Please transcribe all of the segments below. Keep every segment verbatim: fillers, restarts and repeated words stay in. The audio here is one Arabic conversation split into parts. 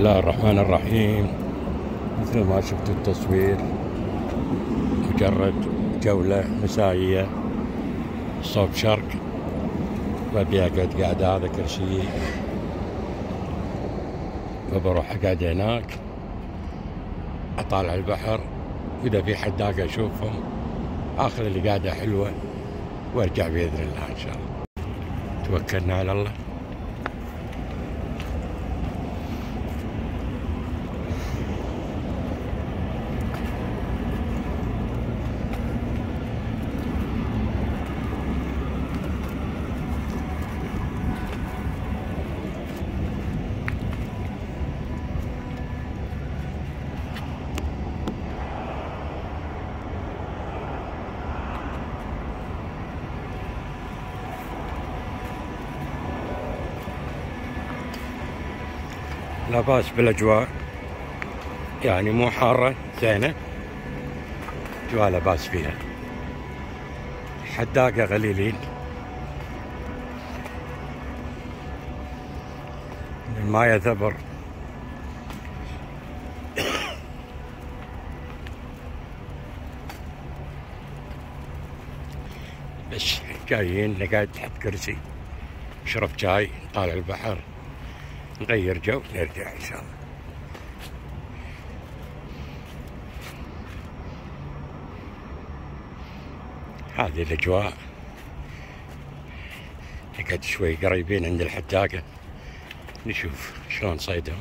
الله الرحمن الرحيم. مثل ما شفتوا التصوير مجرد جولة مسائية صوب شرق، ببي أقعد قاعدة هذا كرسي، بروح أقعد هناك أطالع البحر، وإذا في حداقة أشوفهم، آخذ اللي قاعدة حلوة وأرجع بإذن الله إن شاء الله. توكلنا على الله. لا باس بالاجواء، يعني مو حارة، زينة، اجواء لا باس فيها. حداقة قليلين، المايه ثبر. بس جايين نقعد تحت كرسي، نشرب شاي، نطالع البحر، نغير جو، نرجع ان شاء الله. هذه الاجواء. نقعد شوي قريبين عند الحداقة، نشوف شلون صيدهم.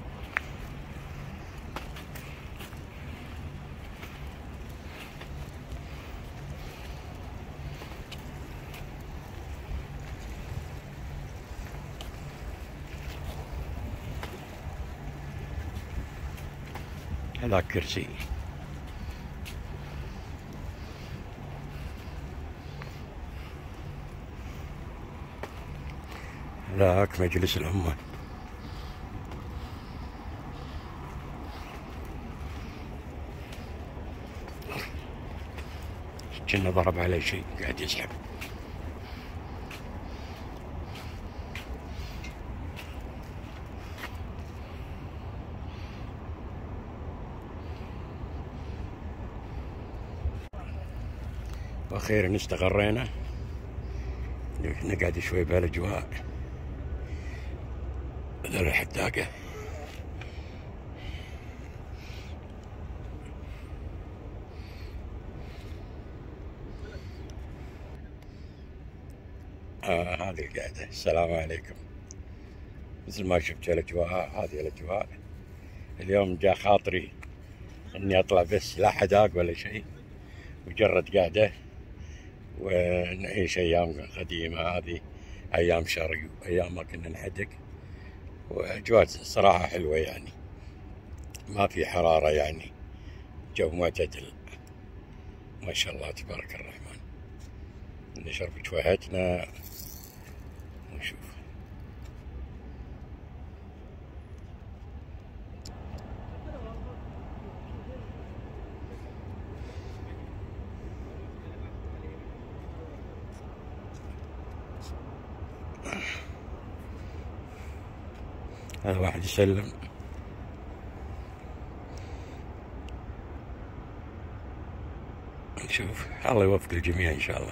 هذاك كرسي، هذاك مجلس الأمة. كنا ضرب عليه شيء قاعد يسحب. واخيرا استقرينا، نقعد شوي بهالاجواء. هذول الحداقة، آه هذه القعدة. السلام عليكم. مثل ما شفتوا الاجواء، هذه الاجواء. اليوم جاء خاطري اني اطلع، بس لا حداق ولا شيء، مجرد قاعدة ونعيش ايام قديمة. هذه ايام شرق، ايام ما كنا نحدق، واجواء صراحة حلوة، يعني ما في حرارة، يعني جو معتدل ما شاء الله تبارك الرحمن. نشرب شويهتنا ونشوف. هذا واحد يسلم. نشوف، الله يوفق الجميع ان شاء الله.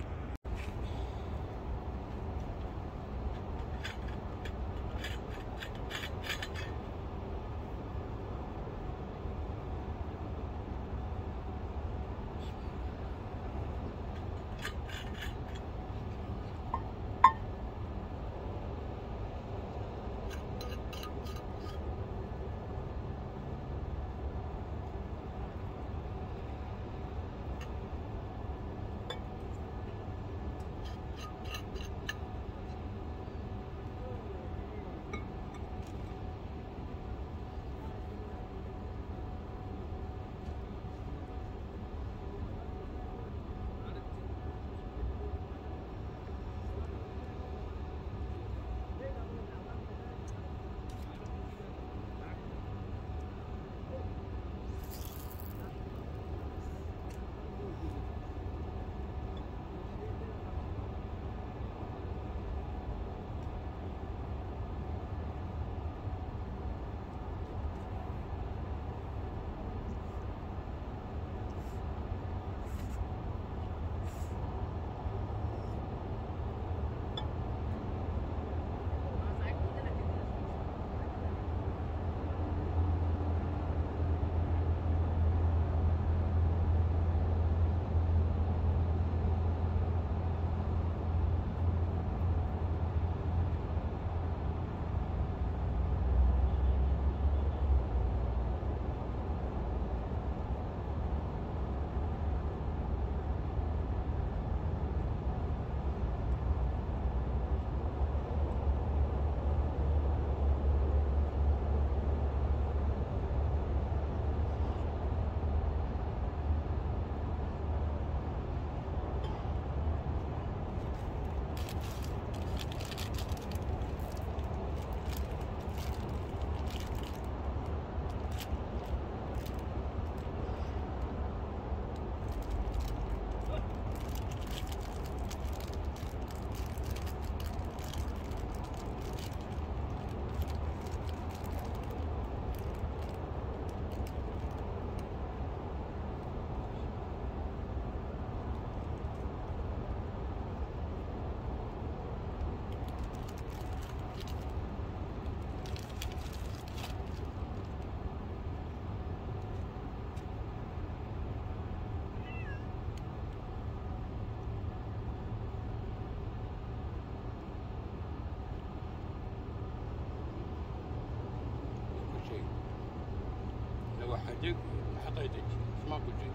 دق حطيتك ماكو شيء.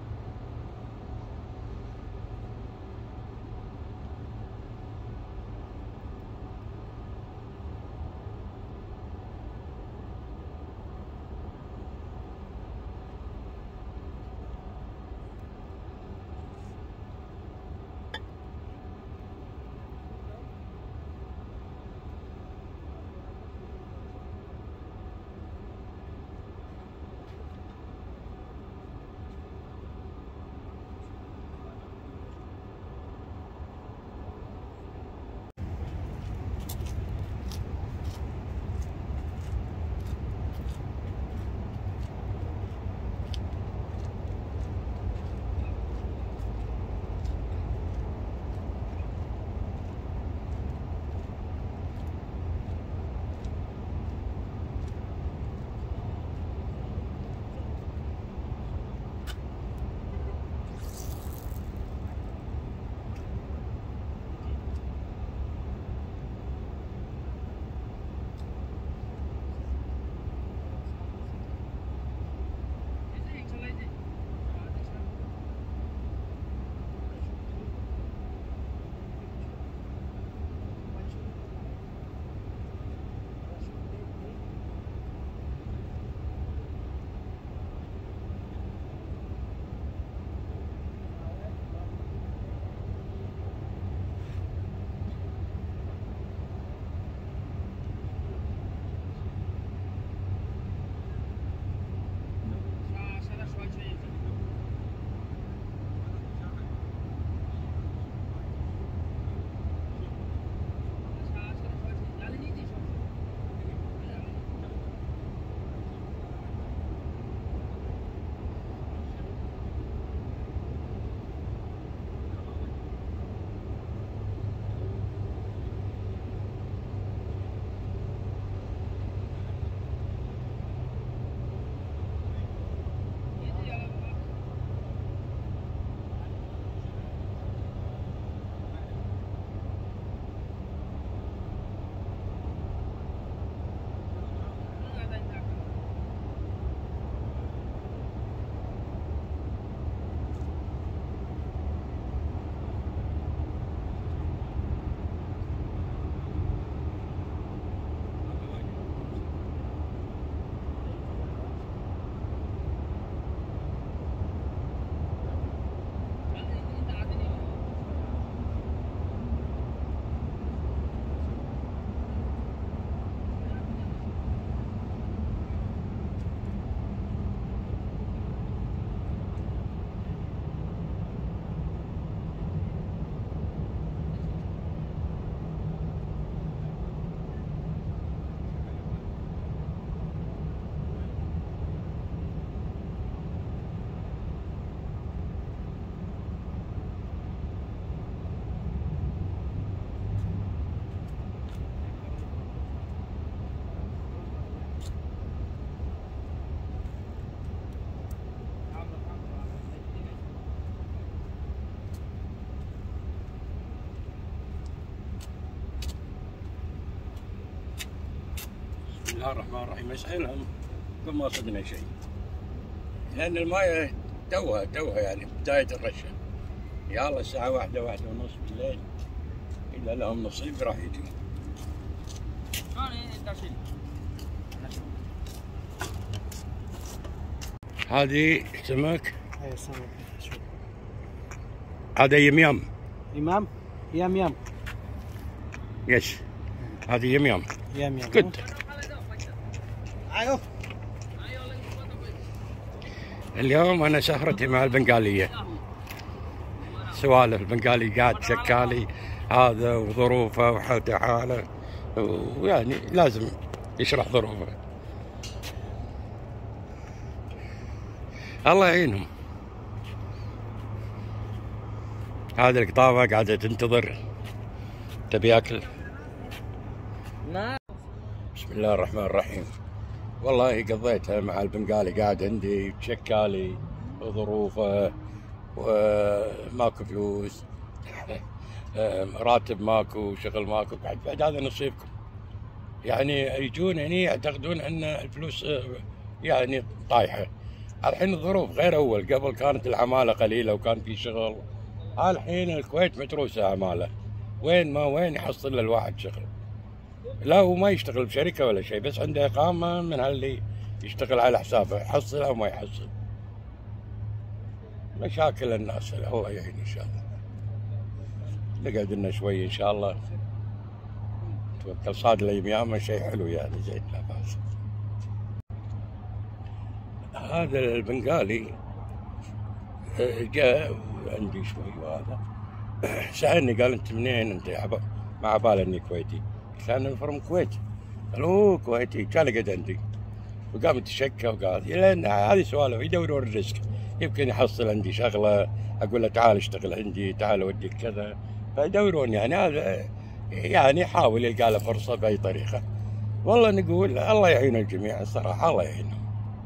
بسم الله الرحمن الرحيم. اسألهم كل ما صدنا شيء، لأن المايه توها توها يعني بداية الرشة. يلا الساعة واحدة واحدة ونص بالليل إذا لهم نصيب راح يجي. هذه سمك؟ اي سمك. شوف هذا يميام. يمام يام يام يس هذه يميام. يام يام جود. ايوه اليوم أنا سهرتي مع البنغالية، سوالف البنغالي قاعد شكالي هذا وظروفه وحالته حاله، ويعني لازم يشرح ظروفه. الله يعينهم. هذه القطافة قاعدة تنتظر تبي أكل. بسم الله الرحمن الرحيم. والله قضيتها مع البنغالي، قاعد عندي شكالي وظروفه وماكو فلوس، راتب ماكو، شغل ماكو، بعد بعد هذا نصيبكم. يعني يجون هني يعتقدون ان الفلوس يعني طايحه، الحين الظروف غير أول، قبل كانت العمالة قليلة وكان في شغل. الحين الكويت متروسة عمالة، وين ما وين يحصل للواحد شغل. لا هو ما يشتغل بشركة ولا شيء، بس عنده إقامة من هاللي يشتغل على حسابه، يحصل أو ما يحصل. مشاكل الناس، الله يعين إن شاء الله. نقعد لنا شوي إن شاء الله، توكل صاد الأيام شيء حلو يعني زين لا بأس. هذا البنغالي جاء عندي شوي وهذا سألني قال أنت منين أنت؟ مع باله إني كويتي، قلت له أنا فروم الكويت. قال أوه كويتي، كان يقعد عندي وقام يتشكى وقال لأن هذه سوالف يدورون الرزق، يمكن يحصل عندي شغلة أقول له تعال اشتغل عندي، تعال أوديك كذا، فيدورون يعني هذا يعني يحاول يلقى له فرصة بأي طريقة. والله نقول الله يعين الجميع الصراحة، الله يعينهم.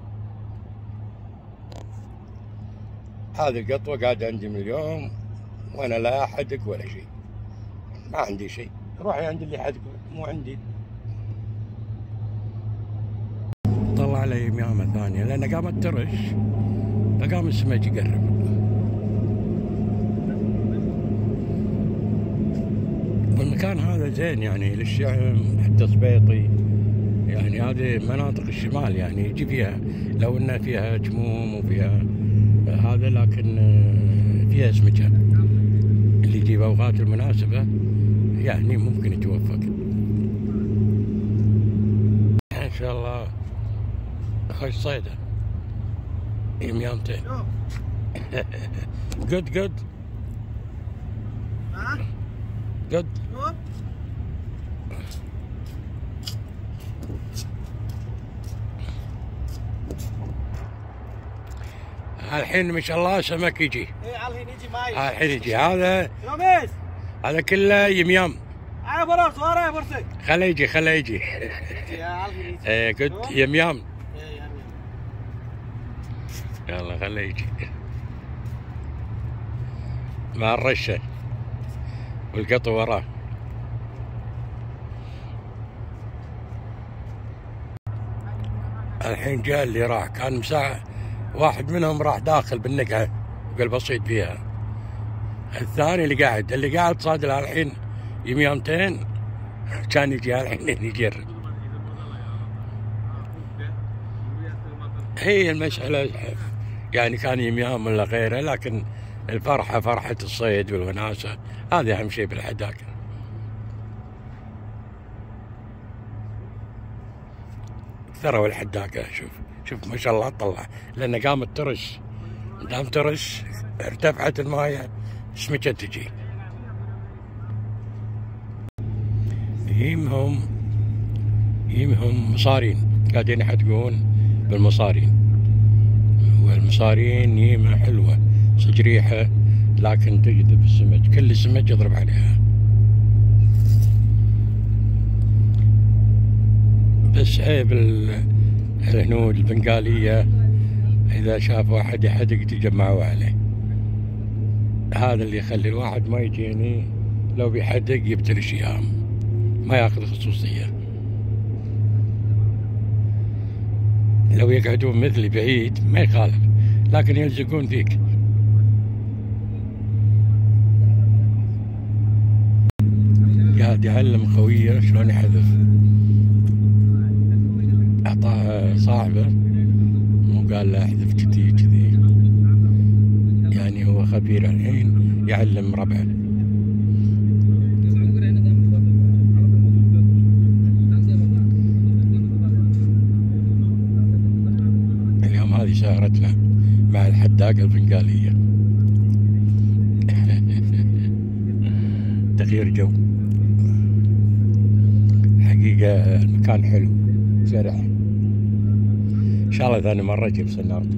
هذه القطوة قاعدة عندي من اليوم وأنا لا أحدق ولا شيء، ما عندي شيء، روحي عند اللي يحدق مو عندي. طلع لي يمامة ثانية لأن قامت ترش، فقام السمك يقرب. والمكان هذا زين يعني للشعم، حتى صبيطي، يعني هذه مناطق الشمال يعني يجي فيها، لو انها فيها جموم وفيها هذا، لكن فيها سمكة، اللي يجيب اوقات المناسبة يعني ممكن يتوفق ان شاء الله. خوش صيدة يميامتين. جود جود جود. الحين ما شاء الله سمك يجي. ايه الحين يجي معي. الحين يجي هذا رميس، هذا كله يميام. انا براس ورا برسك. خليه يجي خليه يجي. يا الحين يجي. ايه جود يميام. ايه يا يلا خليه يجي مع الرشة والقطو وراه. الحين جاء اللي راح، كان مساعد واحد منهم راح داخل بالنقعة وقال بصيد فيها. الثاني اللي قاعد اللي قاعد صاد له الحين يميامتين، كان يجي الحين يجرب. هي المسألة يعني كان يميام ولا غيره، لكن الفرحة فرحة الصيد والوناسة، هذا أهم شيء بالحداقة. ثروة الحداقة، شوف شوف ما شاء الله طلع، لأن قامت ترش، دام ترش ارتفعت المايه، سمكة تجي. يمهم يمهم مصارين قاعدين يحدقون بالمصارين، والمصارين يمة حلوة صجريحة، لكن تجذب السمك، كل السمك يضرب عليها. بس عيب الهنود البنغالية إذا شافوا أحد يحدق يتجمعوا عليه، هذا اللي يخلي الواحد ما يجيني لو بيحدق يبتلش يام، ما ياخذ خصوصية. لو يقعدون مثلي بعيد ما يخالف، لكن يلزقون فيك. قاعد يعلم خويه شلون يحذف، أعطاه صاحبه وقال له احذف كذي كذي، يعني هو خبير الحين يعلم ربعه. اليوم هذه سهرتنا مع الحداقة البنغالية. تغيير جو حقيقة، المكان حلو زرع. إن شاء الله ثاني مرة أجيب سنارتي.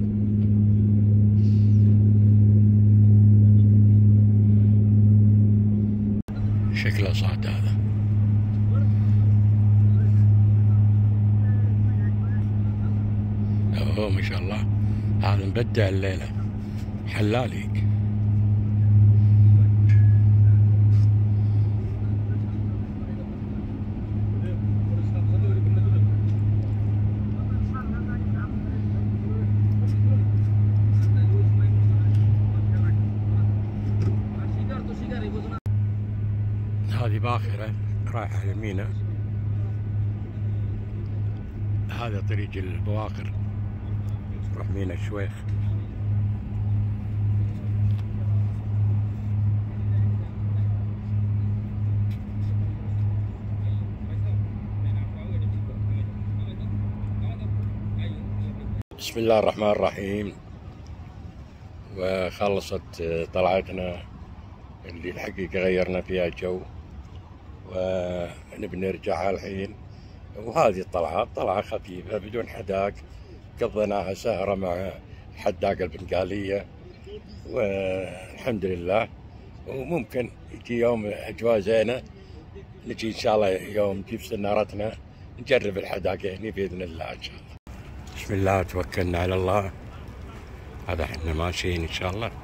شكله صعد هذا. أوه ما شاء الله، هذا مبدع الليلة، حلالي. هذه باخرة رايحة يمينة. هذا طريق البواخر روح مينا الشويخ. بسم الله الرحمن الرحيم. وخلصت طلعتنا اللي الحقيقة غيرنا فيها جو، ونبي نرجع الحين. وهذه الطلعة طلعة خفيفة بدون حداق، قضيناها سهرة مع الحداقة البنغالية والحمد لله. وممكن يجي يوم أجواء زينة نجي إن شاء الله يوم نجيب سنارتنا نجرب الحداقة هنا بإذن الله إن شاء الله. بسم الله توكلنا على الله. هذا احنا ماشيين إن شاء الله.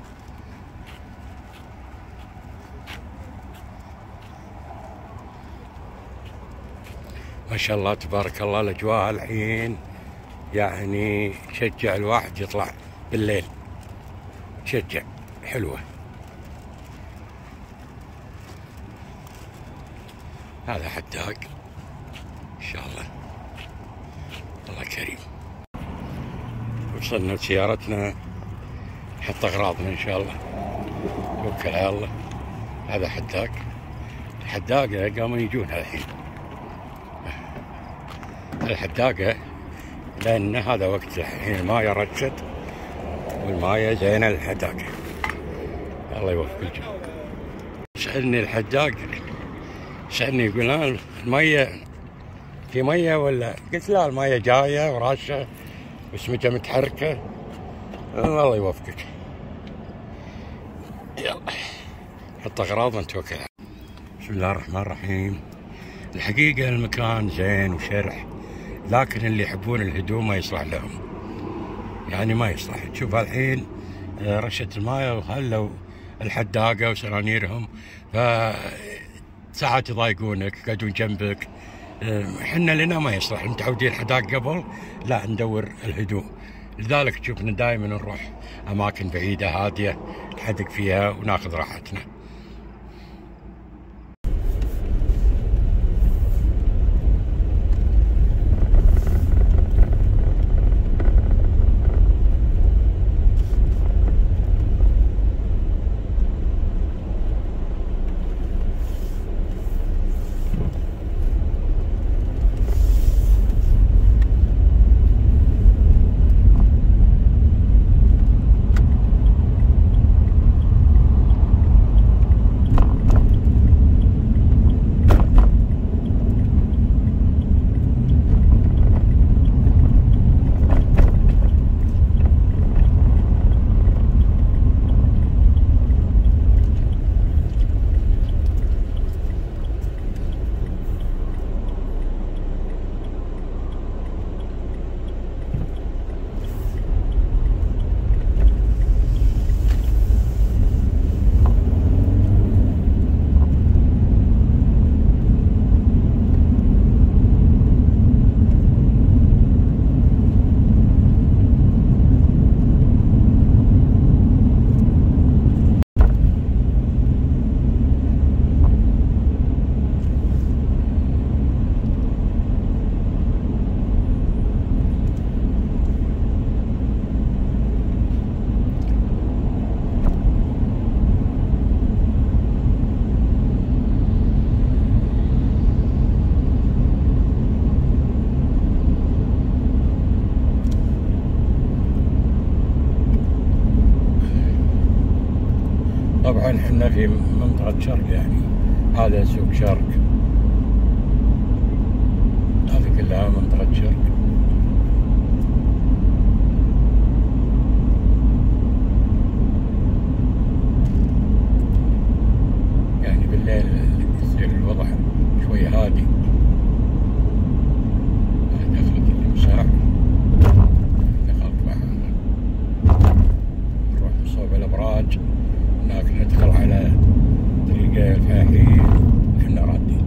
ما شاء الله تبارك الله الأجواء الحين يعني تشجع الواحد يطلع بالليل، تشجع حلوة. هذا حداق إن شاء الله. الله كريم. وصلنا لسيارتنا نحط أغراضنا إن شاء الله. توكل على الله. هذا حداق. الحداقة قاموا يجون الحين. الحداقة لأن هذا وقت الحين المايه رشت والمايه زينة للحداقة. الله يوفق الجميع. سألني الحداق سألني يقول لا المايه في مايه ولا؟ قلت لا المايه جاية وراشة وسمكة متحركة. الله يوفقك. يلا حط أغراض ونتوكل. بسم الله الرحمن الرحيم. الحقيقة المكان زين وشرح، لكن اللي يحبون الهدوء ما يصلح لهم، يعني ما يصلح. تشوف الحين رشة المايه وهلوا الحداقة وسنانيرهم، فساعات يضايقونك يقعدون جنبك. احنا لنا ما يصلح، متعودين الحداقة قبل، لا ندور الهدوء. لذلك تشوفنا دائما نروح أماكن بعيدة هادية نحدق فيها وناخذ راحتنا. طبعا احنا في منطقة شرق، يعني هذا سوق شرق، هذه كلها منطقة شرق. يعني بالليل يصير الوضع شوي هادي. دخلت التمساح، دخلت معها نروح صوب الأبراج، هناك ندخل على طريق الفاحين احنا رادين.